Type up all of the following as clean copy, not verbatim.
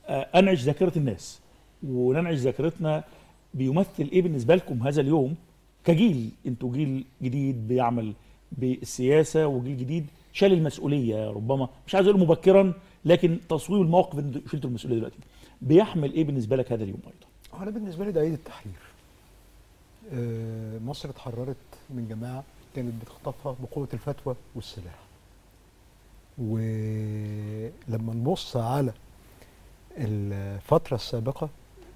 انعش ذاكره الناس وننعش ذاكرتنا. بيمثل ايه بالنسبه لكم هذا اليوم كجيل؟ انتوا جيل جديد بيعمل بالسياسه، وجيل جديد شال المسؤوليه، ربما مش عايز اقول مبكرا، لكن تصوير الموقف ان شلتوا المسؤوليه دلوقتي. بيحمل ايه بالنسبه لك هذا اليوم ايضا؟ انا بالنسبه لي ده عيد التحرير. مصر اتحررت من جماعه كانت بتخطفها بقوه الفتوى والسلاح. ولما نبص على الفتره السابقه،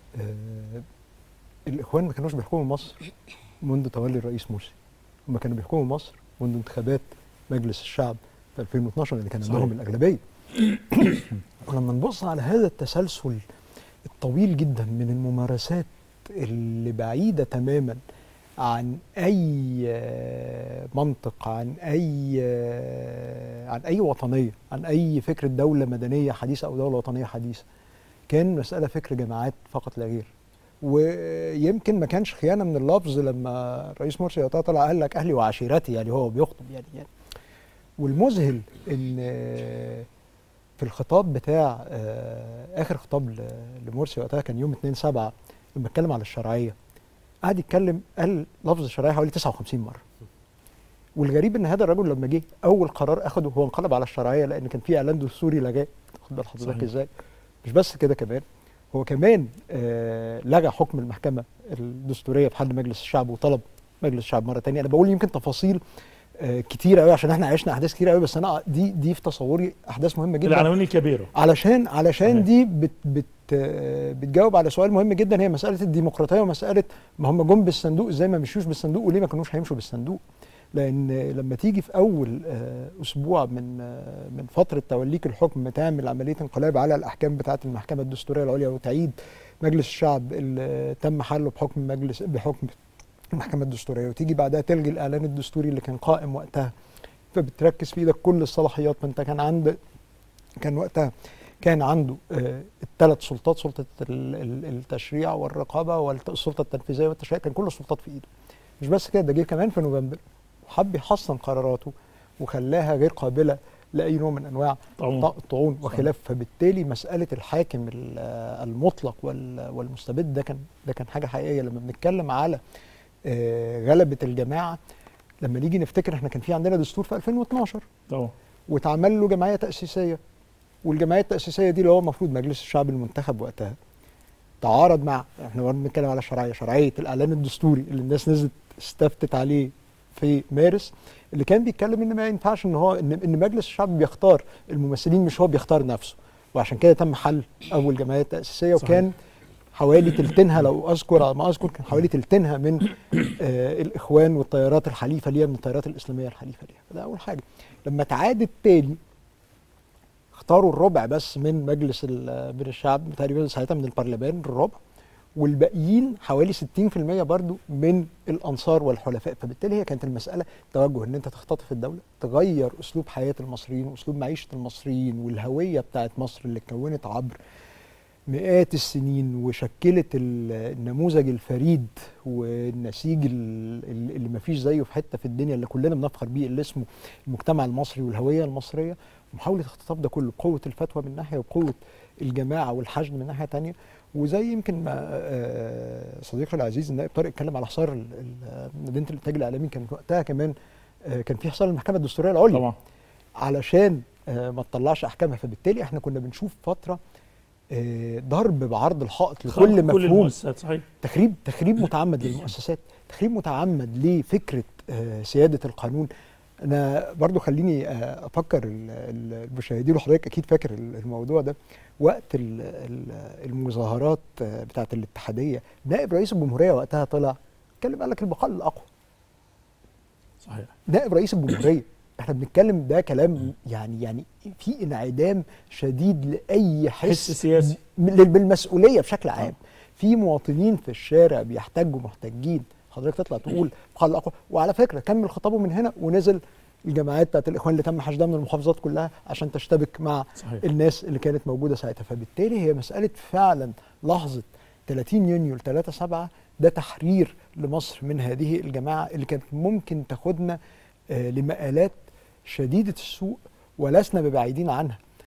الاخوان ما كانوش بيحكموا مصر منذ تولي الرئيس مرسي، هم كانوا بيحكموا مصر منذ انتخابات مجلس الشعب في 2012 اللي كان عندهم الاغلبيه. ولما نبص على هذا التسلسل الطويل جدا من الممارسات اللي بعيده تماما عن اي منطق، عن اي وطنيه، عن اي فكره دوله مدنيه حديثه او دوله وطنيه حديثه، كان مساله فكر جماعات فقط لا غير. ويمكن ما كانش خيانه من اللفظ لما الرئيس مرسي طلع قال لك اهلي وعشيرتي، يعني هو بيخطب يعني. والمذهل ان في الخطاب بتاع اخر خطاب لمرسي وقتها كان يوم 2/7 لما اتكلم على الشرعيه، قعد يتكلم قال لفظ الشرعيه حوالي 59 مره. والغريب ان هذا الرجل لما جه اول قرار اخده هو انقلب على الشرعيه، لان كان في اعلان دستوري لغاه. خد بال حضرتك ازاي؟ مش بس كده، كمان هو كمان لغى حكم المحكمه الدستوريه في حل مجلس الشعب وطلب مجلس الشعب مره ثانيه. انا بقول يمكن تفاصيل كتير قوي عشان احنا عشنا احداث كتير قوي، بس انا دي في تصوري احداث مهمه جدا، العناوين الكبيره، علشان دي بتجاوب على سؤال مهم جدا، هي مساله الديمقراطيه ومساله ما هم جم بالصندوق ازاي ما مشوش بالصندوق، وليه ما كانوش هيمشوا بالصندوق. لان لما تيجي في اول اسبوع من فتره توليك الحكم تعمل عمليه انقلاب على الاحكام بتاعه المحكمه الدستوريه العليا وتعيد مجلس الشعب اللي تم حله بحكم المحكمه الدستوريه، وتيجي بعدها تلغي الاعلان الدستوري اللي كان قائم وقتها، فبتركز في ايدك كل الصلاحيات. فانت كان وقتها كان عنده الثلاث سلطات، سلطه التشريع والرقابه والسلطه التنفيذيه والتشريع، كان كل السلطات في ايده. مش بس كده، ده جه كمان في نوفمبر وحب يحسن قراراته وخلاها غير قابله لاي نوع من انواع الطعون وخلاف. فبالتالي مساله الحاكم المطلق والمستبد ده كان حاجه حقيقيه. لما بنتكلم على غلبه الجماعه، لما نيجي نفتكر احنا كان في عندنا دستور في 2012 واتعمل له جمعيه تاسيسيه، والجمعيه التاسيسيه دي اللي هو المفروض مجلس الشعب المنتخب وقتها تعارض مع، احنا بنتكلم على شرعيه الاعلان الدستوري اللي الناس نزلت استفتت عليه في مارس، اللي كان بيتكلم ان ما ينفعش ان مجلس الشعب بيختار الممثلين، مش هو بيختار نفسه. وعشان كده تم حل اول جمعيه تاسيسيه، وكان حوالي تلتينها لو اذكر على ما اذكر كان حوالي تلتينها من الاخوان والتيارات الحليفه ليها، من التيارات الاسلاميه الحليفه ليها. ده اول حاجه. لما اتعاد التاني اختاروا الربع بس من مجلس من الشعب تقريبا ساعتها، من البرلمان الربع، والباقيين حوالي 60% برضو من الانصار والحلفاء. فبالتالي هي كانت المساله توجه ان انت تختطف الدوله، تغير اسلوب حياه المصريين واسلوب معيشه المصريين والهويه بتاعت مصر اللي اتكونت عبر مئات السنين وشكلت النموذج الفريد والنسيج اللي ما فيش زيه في حته في الدنيا، اللي كلنا بنفخر بيه، اللي اسمه المجتمع المصري والهويه المصريه. محاوله اختطاف ده كله بقوه الفتوى من ناحيه وقوه الجماعه والحشد من ناحيه ثانيه. وزي يمكن ما صديقي العزيز النائب طارق اتكلم على حصار مدينه الانتاج الاعلامي، كان وقتها كمان كان في حصار المحكمه الدستوريه العليا طبعا علشان ما تطلعش احكامها. فبالتالي احنا كنا بنشوف فتره ضرب بعرض الحائط لكل مفهوم، المؤسسات. صحيح. تخريب متعمد للمؤسسات، تخريب متعمد لفكره سياده القانون. انا برضو خليني افكر المشاهدين، وحضرتك اكيد فاكر الموضوع ده، وقت المظاهرات بتاعه الاتحاديه نائب رئيس الجمهوريه وقتها طلع اتكلم قال لك البقاء الاقوى. صحيح. نائب رئيس الجمهوريه، احنا بنتكلم ده كلام يعني في انعدام شديد لاي حس سياسي بالمسؤوليه بشكل عام. في مواطنين في الشارع بيحتجوا محتجين، حضرتك تطلع تقول البقاء الاقوى. وعلى فكره كمل خطابه من هنا ونزل الجماعات بتاعت الاخوان اللي تم حشدها من المحافظات كلها عشان تشتبك مع صحيح. الناس اللي كانت موجوده ساعتها. فبالتالي هي مساله فعلا لحظه 30 يونيو ل 3/7 ده تحرير لمصر من هذه الجماعه اللي كانت ممكن تاخدنا لمآلات شديده السوء ولسنا ببعيدين عنها.